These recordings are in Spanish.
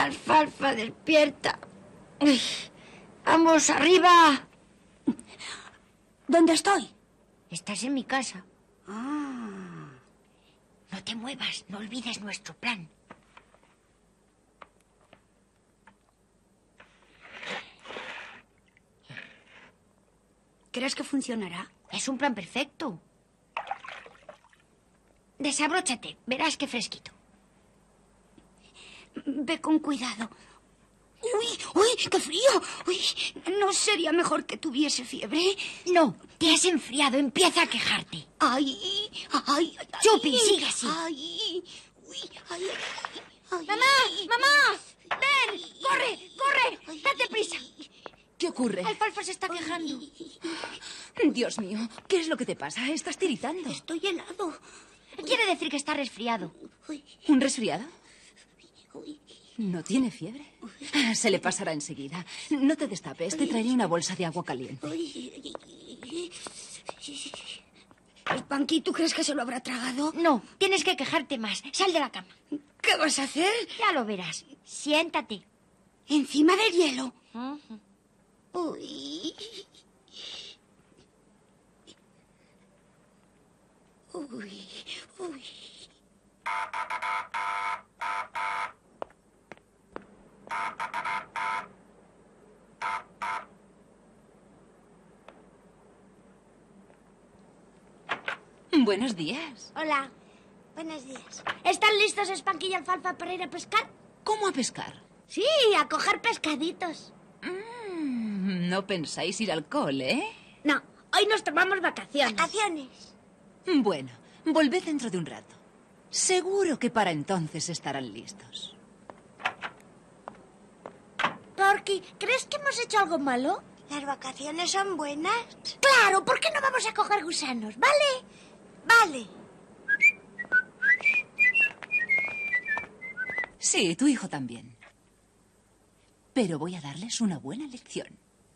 Alfalfa, despierta. Uy, vamos, arriba. ¿Dónde estoy? Estás en mi casa. Ah. No te muevas, no olvides nuestro plan. ¿Crees que funcionará? Es un plan perfecto. Desabróchate, verás qué fresquito. Ve con cuidado. ¡Uy! ¡Uy! ¡Qué frío! ¡Uy! ¿No sería mejor que tuviese fiebre? No, te has enfriado, empieza a quejarte. ¡Ay! ¡Ay! Ay, Chupi, sigue así. ¡Ay! ¡Uy! ¡Ay! Ay, ¡Mamá! ¡Mamá! ¡Ven! ¡Corre! ¡Corre! ¡Date prisa! ¿Qué ocurre? Alfalfa se está quejando. Dios mío, ¿qué es lo que te pasa? Estás tiritando. Estoy helado. Quiere decir que está resfriado. Uy, ¿Un resfriado? uy. No tiene fiebre. Se le pasará enseguida. No te destapes, te traeré una bolsa de agua caliente. Spanky, ¿tú crees que se lo habrá tragado? No, tienes que quejarte más. Sal de la cama. ¿Qué vas a hacer? Ya lo verás. Siéntate. Encima del hielo. Ujú. Uy. Uy. Uy. Buenos días. Hola. Buenos días. ¿Están listos Spanky y Alfalfa para ir a pescar? ¿Cómo a pescar? Sí, a coger pescaditos. No pensáis ir al cole, ¿eh? No, hoy nos tomamos vacaciones. ¿Vacaciones? Bueno, volved dentro de un rato. Seguro que para entonces estarán listos. Porky, ¿crees que hemos hecho algo malo? ¿Las vacaciones son buenas? Claro, ¿por qué no vamos a coger gusanos, vale? Vale. Sí, tu hijo también. Pero voy a darles una buena lección.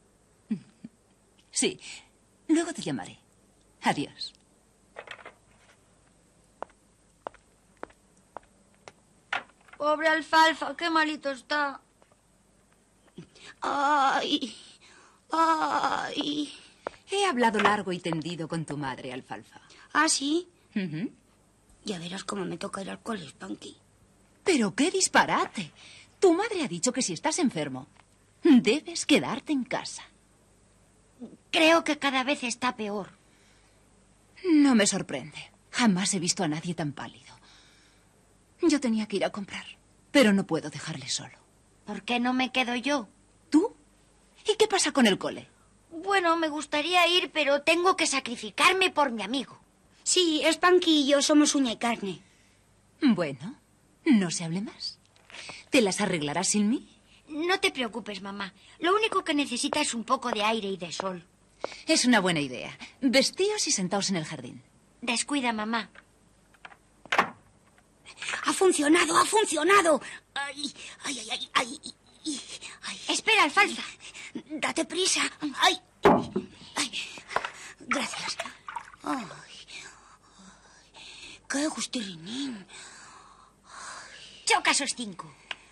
Sí, luego te llamaré. Adiós. Pobre Alfalfa, qué malito está. Ay. Ay. He hablado largo y tendido con tu madre, Alfalfa. ¿Ah, sí? Ujú. Ya verás cómo me toca ir al cole, Spanky. Pero qué disparate. Tu madre ha dicho que si estás enfermo, debes quedarte en casa. Creo que cada vez está peor. No me sorprende. Jamás he visto a nadie tan pálido. Yo tenía que ir a comprar, pero no puedo dejarle solo. ¿Por qué no me quedo yo? ¿Tú? ¿Y qué pasa con el cole? Bueno, me gustaría ir, pero tengo que sacrificarme por mi amigo. Sí, Spanky y yo somos uña y carne. Bueno, no se hable más. ¿Te las arreglarás sin mí? No te preocupes, mamá. Lo único que necesita es un poco de aire y de sol. Es una buena idea. Vestíos y sentaos en el jardín. Descuida, mamá. ¡Ha funcionado! ¡Ha funcionado! ¡Ay, ay, ay, ay! ay, ay. Espera, Alfalfa. ¡Date prisa! ¡Ay! ¡Ay! Gracias. ¡Ay! ¡Qué gustirinín! Choca esos 5.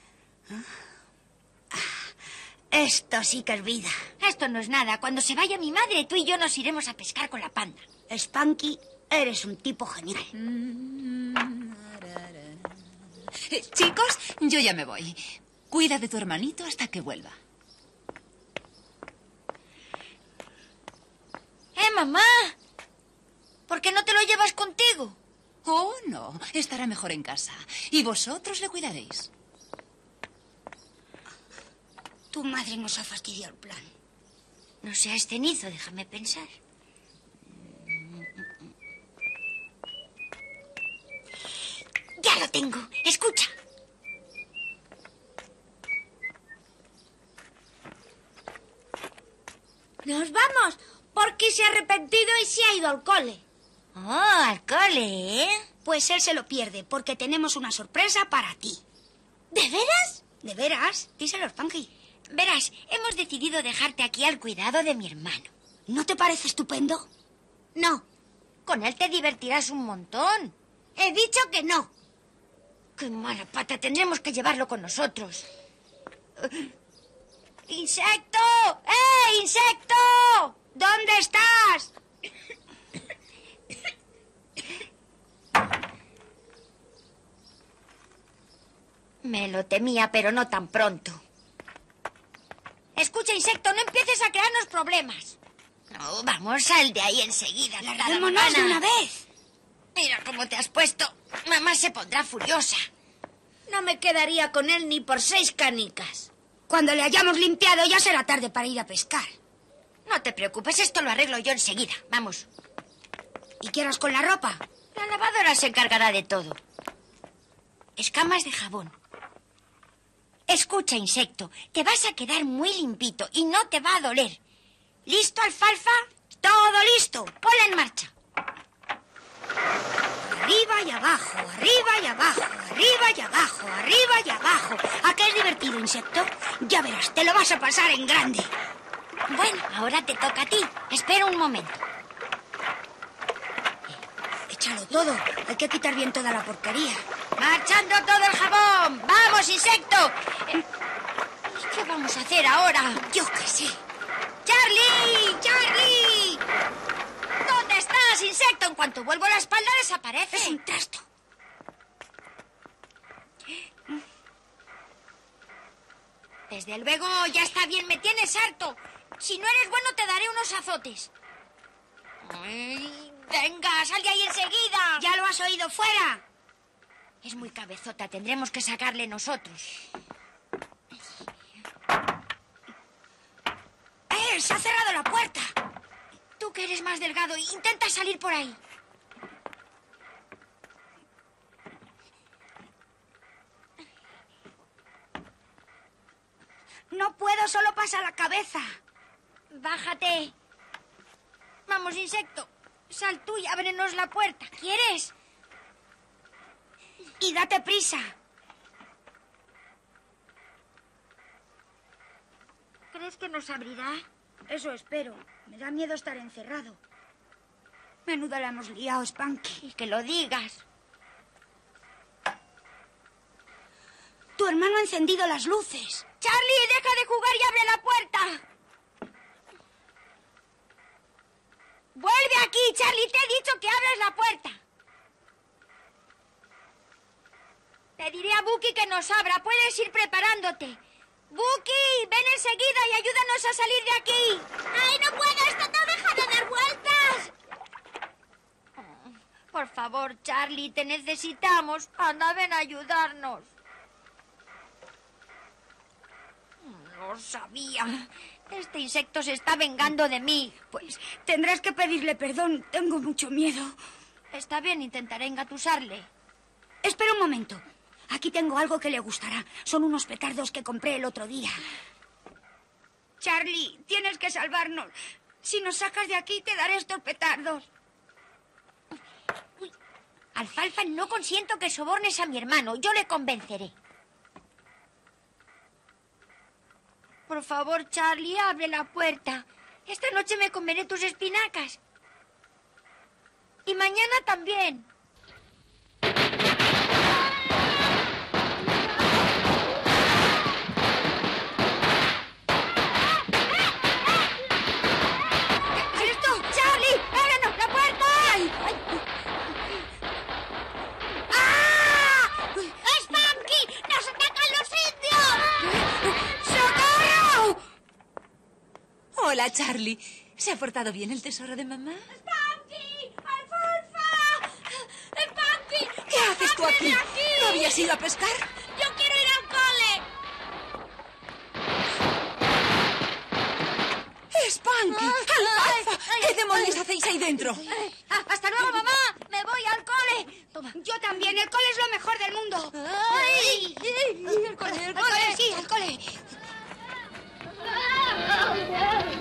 Esto sí que es vida. Esto no es nada. Cuando se vaya mi madre, tú y yo nos iremos a pescar con la panda. Spanky, eres un tipo genial. Chicos, yo ya me voy. Cuida de tu hermanito hasta que vuelva. Mamá. ¿Por qué no te lo llevas contigo? Oh, no. Estará mejor en casa. Y vosotros le cuidaréis. Tu madre nos ha fastidiado el plan. No seas cenizo, déjame pensar. Ya lo tengo. Escucha. Nos vamos. Porque se ha arrepentido y se ha ido al cole. Oh, al cole, ¿eh? Pues él se lo pierde, porque tenemos una sorpresa para ti. ¿De veras? ¿De veras? Díselo, Spanky. Verás, hemos decidido dejarte aquí al cuidado de mi hermano. ¿No te parece estupendo? No. Con él te divertirás un montón. He dicho que no. Qué mala pata, tendremos que llevarlo con nosotros. ¡Insecto! ¡Insecto! ¿Dónde estás? Me lo temía, pero no tan pronto. Escucha, insecto, no empieces a crearnos problemas. No, vamos, sal de ahí enseguida. ¡Larguémonos de una vez! Mira cómo te has puesto. Mamá se pondrá furiosa. No me quedaría con él ni por 6 canicas. Cuando le hayamos limpiado ya será tarde para ir a pescar. No te preocupes, esto lo arreglo yo enseguida. Vamos. ¿Y qué harás con la ropa? La lavadora se encargará de todo. Escamas de jabón. Escucha, insecto, te vas a quedar muy limpito y no te va a doler. ¿Listo, alfalfa? ¡Todo listo! Ponla en marcha. Arriba y abajo, arriba y abajo, arriba y abajo, arriba y abajo. ¿A qué es divertido, insecto? Ya verás, te lo vas a pasar en grande. Bueno, ahora te toca a ti. Espera un momento. Échalo todo. Hay que quitar bien toda la porquería. ¡Marchando todo el jabón! ¡Vamos, insecto! ¿Qué vamos a hacer ahora? Yo qué sé. ¡Charlie! ¡Charlie! ¿Dónde estás, insecto? En cuanto vuelvo la espalda desaparece. Es un trasto. Desde luego, ya está bien, me tienes harto. Si no eres bueno, te daré unos azotes. Ay, venga, sal de ahí enseguida. ¿Ya lo has oído? ¡Fuera! Es muy cabezota, tendremos que sacarle nosotros. ¡Se ha cerrado la puerta! Tú que eres más delgado, intenta salir por ahí. No puedo, solo pasa la cabeza. Bájate. Vamos, insecto. Sal tú y ábrenos la puerta. ¿Quieres? Y date prisa. ¿Crees que nos abrirá? Eso espero. Me da miedo estar encerrado. Menuda la hemos liado, Spanky. Y que lo digas. Tu hermano ha encendido las luces. Charlie, deja de jugar y abre la puerta. Vuelve aquí, Charlie. Te he dicho que abras la puerta. Te diré a Bucky que nos abra. Puedes ir preparándote. Bucky, ven enseguida y ayúdanos a salir de aquí. ¡Ay, no puedo! ¡Esto no deja de dar vueltas! Por favor, Charlie, te necesitamos. Anda, ven a ayudarnos. Lo sabía. Este insecto se está vengando de mí. Pues tendrás que pedirle perdón. Tengo mucho miedo. Está bien, intentaré engatusarle. Espera un momento. Aquí tengo algo que le gustará. Son unos petardos que compré el otro día. Charlie, tienes que salvarnos. Si nos sacas de aquí, te daré estos petardos. Uy. Alfalfa, no consiento que sobornes a mi hermano. Yo le convenceré. Por favor, Charlie, abre la puerta. Esta noche me comeré tus espinacas. Y mañana también. ¿Qué es esto? ¡Charlie! ¡Ábrenos la puerta! ¡Ay! ¡Ah! ¡Spanky! ¡Nos atacan los indios! ¡Socorro! Hola, Charlie. ¿Se ha portado bien el tesoro de mamá? ¡Spanky! ¡Alfalfa! ¡Spanky! ¿Qué haces tú aquí? ¿No habías ido a pescar? ¡Yo quiero ir al cole! ¡Spanky! ¡Alfalfa! ¿Qué demonios hacéis ahí dentro? ¡Hasta luego, mamá! ¡Me voy al cole! Toma. Yo también. El cole es lo mejor del mundo. ¡Ay! ¡El cole, el El cole! cole, sí, el cole.